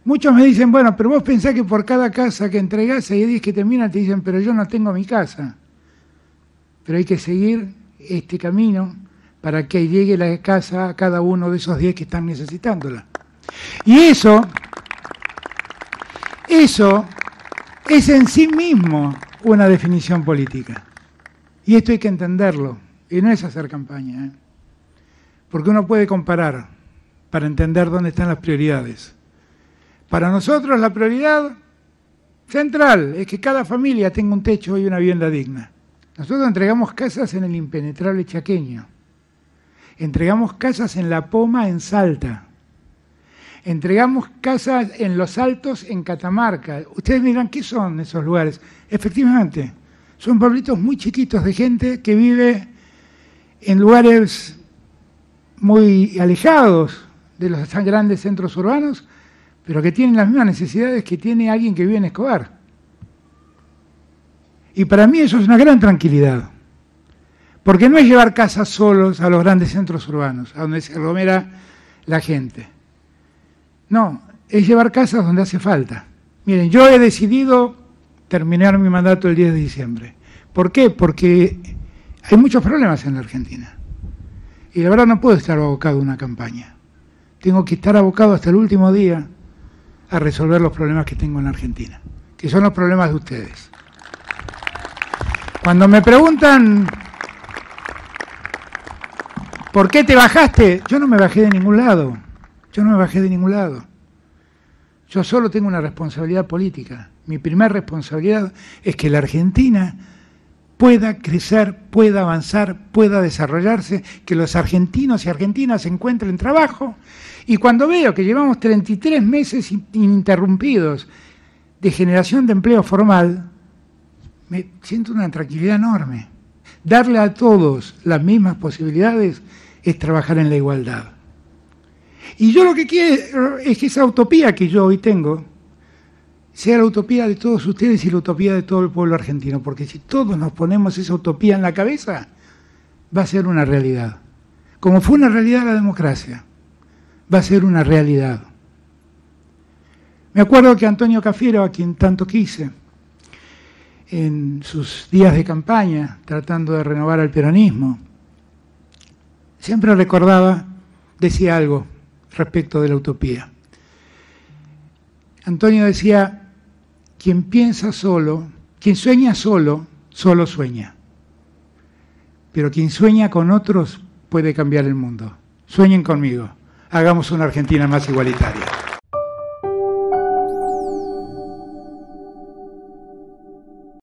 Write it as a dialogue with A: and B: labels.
A: Muchos me dicen, bueno, pero vos pensás que por cada casa que entregás hay 10 que terminan, te dicen, pero yo no tengo mi casa. Pero hay que seguir este camino para que llegue la casa a cada uno de esos 10 que están necesitándola. Y eso es en sí mismo una definición política. Y esto hay que entenderlo, y no es hacer campaña, porque uno puede comparar para entender dónde están las prioridades. Para nosotros la prioridad central es que cada familia tenga un techo y una vivienda digna. Nosotros entregamos casas en el impenetrable chaqueño, entregamos casas en La Poma, en Salta, entregamos casas en Los Altos, en Catamarca. Ustedes dirán, ¿qué son esos lugares? Efectivamente, son pueblitos muy chiquitos de gente que vive en lugares muy alejados de los tan grandes centros urbanos, pero que tienen las mismas necesidades que tiene alguien que vive en Escobar. Y para mí eso es una gran tranquilidad, porque no es llevar casas solos a los grandes centros urbanos, a donde se aglomera la gente. No, es llevar casas donde hace falta. Miren, yo he decidido terminar mi mandato el 10 de diciembre. ¿Por qué? Porque hay muchos problemas en la Argentina. Y la verdad no puedo estar abocado a una campaña. Tengo que estar abocado hasta el último día a resolver los problemas que tengo en la Argentina, que son los problemas de ustedes. Cuando me preguntan, ¿por qué te bajaste? Yo no me bajé de ningún lado. Yo no me bajé de ningún lado. Yo solo tengo una responsabilidad política. Mi primera responsabilidad es que la Argentina pueda crecer, pueda avanzar, pueda desarrollarse, que los argentinos y argentinas encuentren trabajo. Y cuando veo que llevamos 33 meses ininterrumpidos de generación de empleo formal, me siento una tranquilidad enorme. Darle a todos las mismas posibilidades es trabajar en la igualdad. Y yo lo que quiero es que esa utopía que yo hoy tengo sea la utopía de todos ustedes y la utopía de todo el pueblo argentino, porque si todos nos ponemos esa utopía en la cabeza, va a ser una realidad. Como fue una realidad la democracia, va a ser una realidad. Me acuerdo que Antonio Cafiero, a quien tanto quise, en sus días de campaña, tratando de renovar al peronismo, siempre recordaba, decía algo respecto de la utopía. Antonio decía, quien piensa solo, quien sueña solo, solo sueña. Pero quien sueña con otros puede cambiar el mundo. Sueñen conmigo, hagamos una Argentina más igualitaria.